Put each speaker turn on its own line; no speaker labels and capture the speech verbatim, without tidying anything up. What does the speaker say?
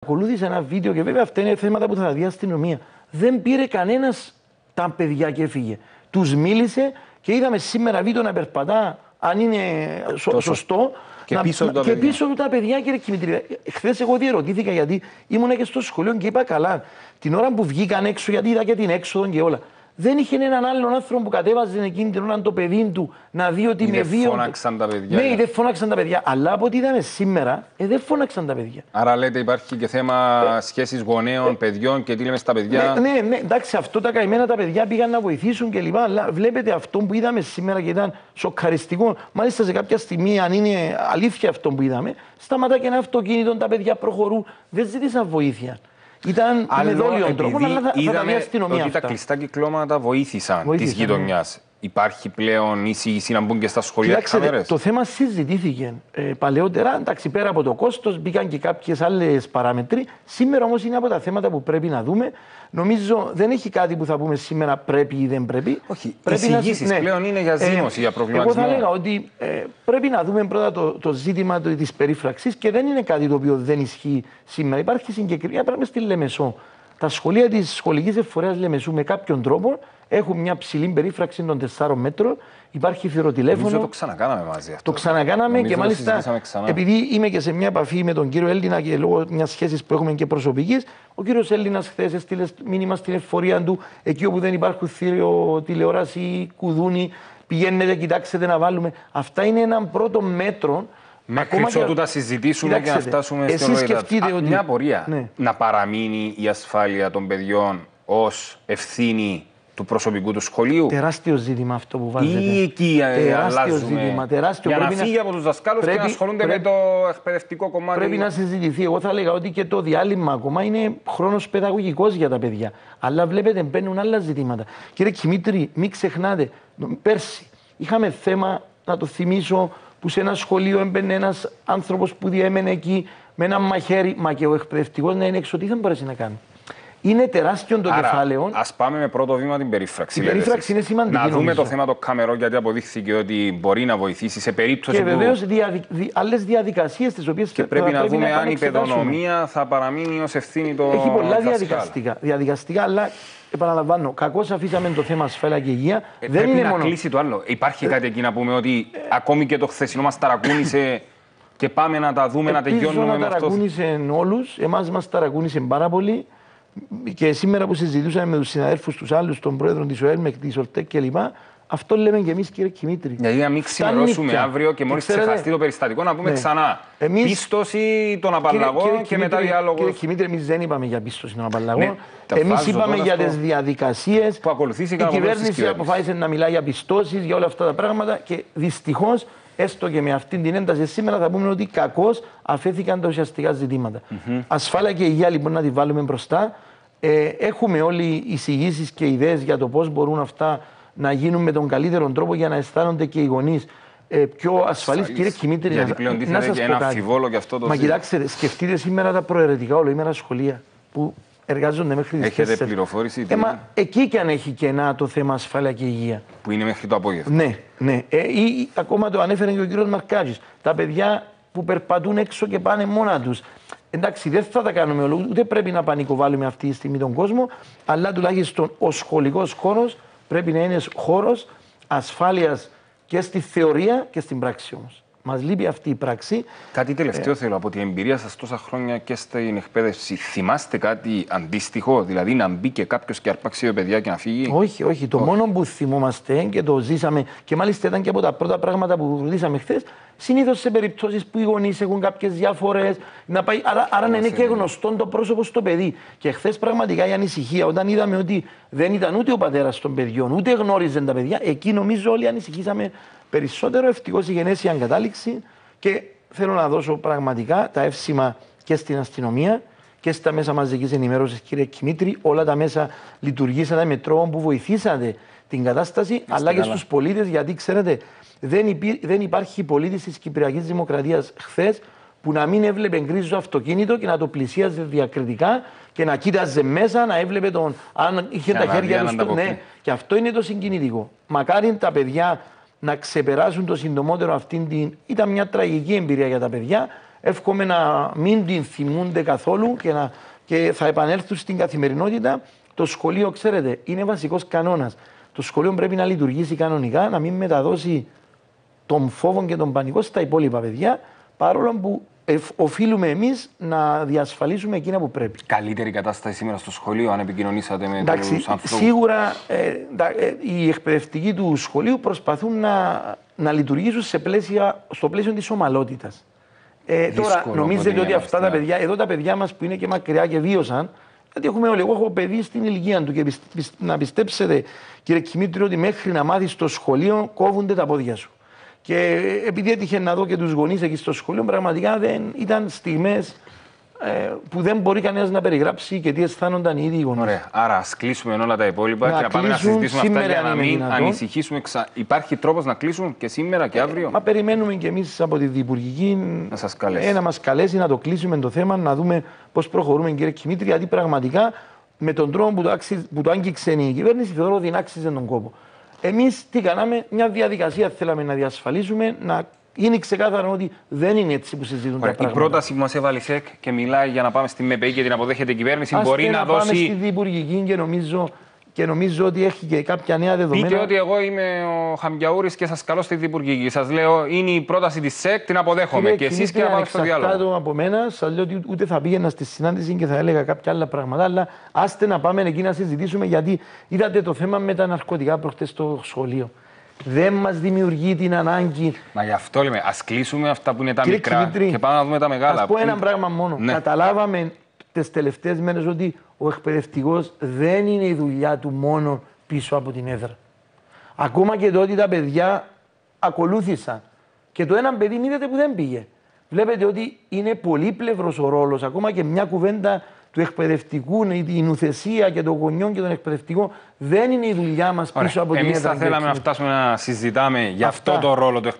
παρακολούθησα ένα βίντεο και βέβαια αυτά είναι θέματα που θα δει η αστυνομία. Δεν πήρε κανένας τα παιδιά και έφυγε. Τους μίλησε και είδαμε σήμερα βίντεο να περπατά, αν είναι σω, σωστό.
Και
να,
πίσω,
να, και πίσω του τα παιδιά, κύριε Κιμητρή. Χθες εγώ διερωτήθηκα γιατί ήμουνα και στο σχολείο και είπα καλά. Την ώρα που βγήκαν έξω, γιατί είδα και την έξοδο και όλα. Δεν είχε έναν άλλον άνθρωπο που κατέβαζε εκείνη την ώρα το παιδί του να δει ότι με βίαιο.
Δεν φώναξαν τα παιδιά.
Ναι, δεν φώναξαν τα παιδιά. Αλλά από ό,τι είδαμε σήμερα, ε, δεν φώναξαν τα παιδιά.
Άρα λέτε υπάρχει και θέμα ε, σχέσης γονέων, ε, παιδιών και τι λέμε στα παιδιά.
Ναι, ναι, ναι, εντάξει, αυτό τα καημένα τα παιδιά πήγαν να βοηθήσουν κλπ. Αλλά βλέπετε αυτό που είδαμε σήμερα και ήταν σοκαριστικό. Μάλιστα σε κάποια στιγμή, αν είναι αλήθεια αυτό που είδαμε, σταματά και ένα αυτοκίνητο, τα παιδιά προχωρούν, δεν ζήτησαν βοήθεια. Ήταν με δόλιο τρόπο, αλλά θα, θα τα δει αστυνομία
ότι
αυτά.
Τα κλειστά κυκλώματα βοήθησαν τη γειτονιά. Υπάρχει πλέον εισήγηση να μπουν και στα σχολεία τις κάμερες.
Το θέμα συζητήθηκε ε, παλαιότερα. Εντάξει, πέρα από το κόστος μπήκαν και κάποιες άλλες παράμετροι. Σήμερα όμως είναι από τα θέματα που πρέπει να δούμε. Νομίζω δεν έχει κάτι που θα πούμε σήμερα πρέπει ή δεν πρέπει.
Όχι,
πρέπει
οι εισηγήσεις να... ναι. πλέον είναι για ζήμωση, ε, για προβληματισμό.
Εγώ θα έλεγα ότι ε, πρέπει να δούμε πρώτα το, το ζήτημα της περίφραξης και δεν είναι κάτι το οποίο δεν ισχύει σήμερα. Υπάρχει συγκεκριμένα πράγμα στη Λεμεσό. Τα σχολεία της σχολικής εφορίας Λεμεσού με κάποιον τρόπο έχουν μια ψηλή περίφραξη των τεσσάρων μέτρων. Υπάρχει θηροτηλέφωνο.
Νομίζω το ξανακάναμε μαζί αυτό.
Το ξανακάναμε
Νομίζω
και μάλιστα επειδή είμαι και σε μια επαφή με τον κύριο Έλληνα και λόγω μια σχέση που έχουμε και προσωπική, ο κύριος Έλληνας χθες έστειλε μήνυμα στην εφορία του εκεί όπου δεν υπάρχουν θύριο τηλεόραση, κουδούνι. Πηγαίνετε, κοιτάξτε να βάλουμε. Αυτά είναι ένα πρώτο μέτρο.
Μέχρι ότου τα συζητήσουμε Κοιτάξτε, και να φτάσουμε στην
ολογία.
Ότι... Μια απορία. Ναι. Να παραμείνει η ασφάλεια των παιδιών ως ευθύνη του προσωπικού του σχολείου.
Τεράστιο ζήτημα αυτό που βάζετε.
Ή εκεί
τεράστιο
αλλάζουμε
ζήτημα, τεράστιο.
Για
πρέπει
να φύγει
να...
από τους δασκάλους
πρέπει,
και να ασχολούνται
πρέπει,
με το εκπαιδευτικό κομμάτι.
Πρέπει να συζητηθεί. Εγώ θα έλεγα ότι και το διάλειμμα ακόμα είναι χρόνος παιδαγωγικός για τα παιδιά. Αλλά βλέπετε μπαίνουν άλλα ζητήματα. Κύριε Κιμήτρη, μην ξεχνάτε, πέρσι είχαμε θέμα, να το θυμίσω, που σε ένα σχολείο έμπαινε ένας άνθρωπος που διέμενε εκεί με ένα μαχαίρι, μα και ο εκπαιδευτικός να είναι έξω, τι θα μπορέσει να κάνει. Είναι τεράστιο το
Άρα,
κεφάλαιο.
Ας πάμε με πρώτο βήμα την περίφραξη.
Η περίφραξη είναι σημαντική.
Να δούμε
νομίζω.
το θέμα των καμερών, γιατί αποδείχθηκε ότι μπορεί να βοηθήσει σε περίπτωση
και
που.
Και βεβαίως διαδικ... δι... άλλες διαδικασίες τις οποίες
και πρέπει να δούμε αν η παιδονομία θα παραμείνει ως ευθύνη των.
Έχει πολλά διαδικαστικά, διαδικαστικά, αλλά επαναλαμβάνω, κακώς αφήσαμε το θέμα ασφάλεια και υγεία.
Ε,
δεν
πρέπει
είναι
να
μόνο...
κλείσει το άλλο. Υπάρχει ε... κάτι εκεί να πούμε ότι ε... ακόμη και το χθεσινό μας ταρακούνησε και πάμε να τα δούμε, να τελειώνουμε με αυτό.
Ελπίζω να ταρακούνησε όλους, εμάς μας ταρακούνησε πάρα πολύ. Και σήμερα που συζητούσαμε με τους συναδέλφους τους άλλους, τον πρόεδρο της ΟΕΛΜΕΚ, της ΟΛΤΕΚ κλπ. Αυτό λέμε και εμείς, κύριε Κιμήτρη.
Γιατί να μην ξημερώσουμε αύριο και μόλις ξεχαστεί το περιστατικό να πούμε ναι. ξανά εμείς... πίστοση των απαλλαγών κύριε, κύριε, και μετά διάλογο.
Κύριε Κιμήτρη, εμείς δεν είπαμε για πίστοση των απαλλαγών. Ναι, εμείς είπαμε για τις διαδικασίες.
Που ακολουθήθηκαν.
Η κυβέρνηση αποφάσισε να μιλάει για πιστώσεις, για όλα αυτά τα πράγματα και δυστυχώς. Έστω και με αυτή την ένταση σήμερα θα πούμε ότι κακώς αφέθηκαν τα ουσιαστικά ζητήματα. Mm-hmm. Ασφάλεια και υγεία λοιπόν να τη βάλουμε μπροστά. Ε, έχουμε όλοι εισηγήσεις και ιδέες για το πώς μπορούν αυτά να γίνουν με τον καλύτερο τρόπο για να αισθάνονται και οι γονείς ε, πιο ασφαλείς. Κύριε Κιμήτρη,
γιατί πλέον
να, να σας
και
πω
ένα
κάτι.
αμφιβόλο και αυτό το
Μα κοιτάξτε, σκεφτείτε σήμερα τα προαιρετικά ολοήμερα σχολεία που εργάζονται μέχρι τις
έχετε τέσσερις. Πληροφόρηση.
Ε, μα, εκεί και αν έχει κενά το θέμα ασφάλεια και υγεία.
Που είναι μέχρι το απόγευμα.
Ναι, ναι. Ε, ή, ή, ακόμα το ανέφερε και ο κύριος Μαρκάκης. Τα παιδιά που περπατούν έξω και πάνε μόνα τους. Εντάξει, δεν θα τα κάνουμε όλο, ούτε πρέπει να πανικοβάλλουμε αυτή τη στιγμή τον κόσμο, αλλά τουλάχιστον ο σχολικός χώρος πρέπει να είναι χώρος ασφάλειας και στη θεωρία και στην πράξη όμως. Μας λείπει αυτή η πράξη.
Κάτι τελευταίο ε... θέλω από την εμπειρία σας τόσα χρόνια και στην εκπαίδευση. Θυμάστε κάτι αντίστοιχο, δηλαδή να μπει και κάποιος και αρπάξει δύο παιδιά και να φύγει?
Όχι, όχι. Το όχι. μόνο που θυμόμαστε και το ζήσαμε και μάλιστα ήταν και από τα πρώτα πράγματα που ρωτήσαμε χθες, συνήθως σε περιπτώσεις που οι γονείς έχουν κάποιες διαφορές, να πάει, άρα, άρα να είναι και γνωστό το πρόσωπο στο παιδί. Και χθες πραγματικά η ανησυχία, όταν είδαμε ότι δεν ήταν ούτε ο πατέρας των παιδιών, ούτε γνώριζαν τα παιδιά, εκεί νομίζω όλοι ανησυχήσαμε περισσότερο. Ευτυχώς η γενέσια εγκατάληξη και θέλω να δώσω πραγματικά τα εύσημα και στην αστυνομία και στα μέσα μαζικής ενημέρωσης, κύριε Κιμήτρη. Όλα τα μέσα λειτουργήσατε με τρόπο που βοηθήσατε την κατάσταση, Είστε αλλά καλά. Και στους πολίτες, γιατί ξέρετε, δεν, υπή, δεν υπάρχει πολίτης της Κυπριακής Δημοκρατίας χθες που να μην έβλεπε γκρίζο αυτοκίνητο και να το πλησίαζε διακριτικά και να κοίταζε μέσα, να έβλεπε τον. Αν είχε τα χέρια του στο. Ναι, και αυτό είναι το συγκινητικό. Μακάρι τα παιδιά να ξεπεράσουν το συντομότερο αυτήν την. Ήταν μια τραγική εμπειρία για τα παιδιά. Εύχομαι να μην την θυμούνται καθόλου και, να, και θα επανέλθουν στην καθημερινότητα. Το σχολείο, ξέρετε, είναι βασικός κανόνας. Το σχολείο πρέπει να λειτουργήσει κανονικά, να μην μεταδώσει τον φόβο και τον πανικό στα υπόλοιπα παιδιά, παρόλο που οφείλουμε εμείς να διασφαλίσουμε εκείνα που πρέπει.
Καλύτερη κατάσταση σήμερα στο σχολείο, αν επικοινωνήσατε με
Εντάξει,
τους ανθρώπους?
Σίγουρα ε, ε, οι εκπαιδευτικοί του σχολείου προσπαθούν να, να λειτουργήσουν σε πλαίσια, στο πλαίσιο της ομαλότητας. Ε, τώρα, νομίζετε ότι αυτά τα παιδιά, εδώ τα παιδιά μας που είναι και μακριά και βίωσαν, γιατί έχουμε όλοι, εγώ έχω παιδί στην ηλικία του και πιστε, πιστε, να πιστέψετε, κύριε Κιμήτρη, ότι μέχρι να μάθεις στο σχολείο κόβονται τα πόδια σου. Και επειδή έτυχε να δω και τους γονείς εκεί στο σχολείο, πραγματικά δεν ήταν στιγμές ε, που δεν μπορεί κανένας να περιγράψει και τι αισθάνονταν οι ίδιοι γονείς.
Ωραία. Άρα, ας κλείσουμε όλα τα υπόλοιπα
να
και να πάμε να συζητήσουμε αυτά για να μην
δυνατόν.
ανησυχήσουμε. Ξα... Υπάρχει τρόπος να κλείσουν και σήμερα και αύριο?
Ε, μα περιμένουμε κι εμείς από τη Διπουργική
να, σας καλέσει.
Ε, να μας καλέσει να το κλείσουμε το θέμα, να δούμε πώς προχωρούμε, κύριε Κιμήτρη, γιατί πραγματικά με τον τρόπο που το, άξι, που το άγγιξε η κυβέρνηση, θεωρώ ότι άξιζε τον κόπο. Εμείς τι κάναμε, μια διαδικασία θέλαμε να διασφαλίσουμε, να είναι ξεκάθαρο ότι δεν είναι έτσι που συζητούν Ωραία, τα πράγματα.
Η πρόταση που μας έβαλε η ΣΕΚ και μιλάει για να πάμε στη ΜΕΠΕΗ και την αποδέχεται η κυβέρνηση,
Άστε
μπορεί να,
να
δώσει.
Πάμε στη Διπουργική και νομίζω, και νομίζω ότι έχει και κάποια νέα δεδομένα.
Πείτε ότι εγώ είμαι ο Χαμγιαούρης και σας καλώ στη Διπουργική. Σας λέω, είναι η πρόταση της ΣΕΚ, την αποδέχομαι. Κύριε, και εσείς και να πάμε στο διάλογο.
Κάτω από μένα, σας λέω ότι ούτε θα πήγαινα στη συνάντηση και θα έλεγα κάποια άλλα πράγματα, αλλά άστε να πάμε εκεί να συζητήσουμε, γιατί είδατε το θέμα με τα ναρκωτικά προχτές στο σχολείο. Δεν μας δημιουργεί την ανάγκη.
Μα γι' αυτό λέμε, ας κλείσουμε αυτά που είναι τα
Κύριε
μικρά
Κιμήτρη,
και πάμε να δούμε τα μεγάλα.
Ας πω ένα πράγμα μόνο.
Ναι.
Καταλάβαμε τις τελευταίες μέρες ότι ο εκπαιδευτικός δεν είναι η δουλειά του μόνο πίσω από την έδρα. Ακόμα και το ότι τα παιδιά ακολούθησαν. Και το ένα παιδί είδατε που δεν πήγε. Βλέπετε ότι είναι πολύπλευρος ο ρόλος. Ακόμα και μια κουβέντα του εκπαιδευτικού, η νουθεσία και των γονιών και των εκπαιδευτικών δεν είναι η δουλειά μας πίσω από την έδρα.
Εμείς θα θέλαμε να φτάσουμε να συζητάμε για αυτό το ρόλο του εκπαιδευτικού.